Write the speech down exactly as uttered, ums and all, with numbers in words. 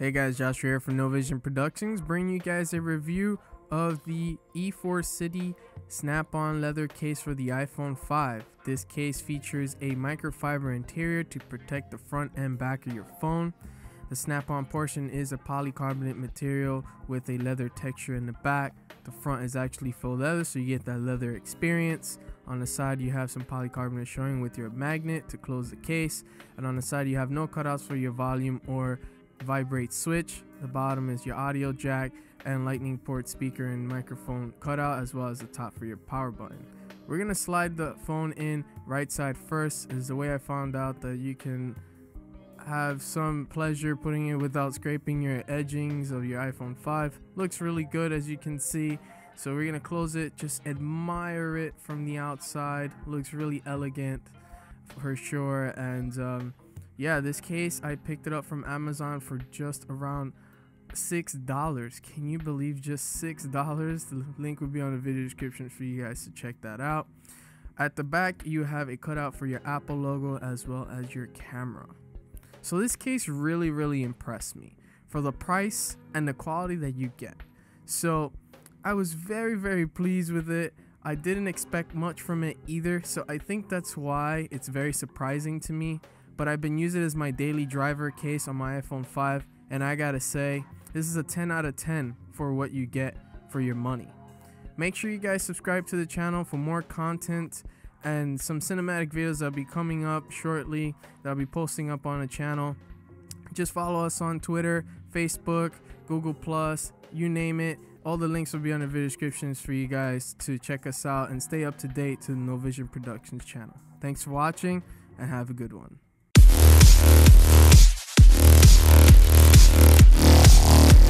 Hey guys, Joshua here from NoVision Productions, bringing you guys a review of the eForCity Snap-On leather case for the iPhone five. This case features a microfiber interior to protect the front and back of your phone. The snap-on portion is a polycarbonate material with a leather texture in the back. The front is actually faux leather, so you get that leather experience. On the side you have some polycarbonate showing with your magnet to close the case, and on the side you have no cutouts for your volume or vibrate switch. The bottom is your audio jack and lightning port speaker and microphone cutout, as well as the top for your power button. We're gonna slide the phone in right side first. Is the way I found out that you can have some pleasure putting it without scraping your edgings of your iPhone five. Looks really good, as you can see. So we're gonna close it, just admire it from the outside. Looks really elegant for sure. And um, yeah, this case, I picked it up from Amazon for just around six dollars. Can you believe just six dollars? The link will be on the video description for you guys to check that out. At the back, you have a cutout for your Apple logo as well as your camera. So this case really, really impressed me for the price and the quality that you get. So I was very, very pleased with it. I didn't expect much from it either, so I think that's why it's very surprising to me. But I've been using it as my daily driver case on my iPhone five, and I gotta say, this is a ten out of ten for what you get for your money. Make sure you guys subscribe to the channel for more content and some cinematic videos that'll be coming up shortly, that I'll be posting up on the channel. Just follow us on Twitter, Facebook, Google Plus, you name it. All the links will be on the video descriptions for you guys to check us out and stay up to date to the NoVision Productions channel. Thanks for watching and have a good one.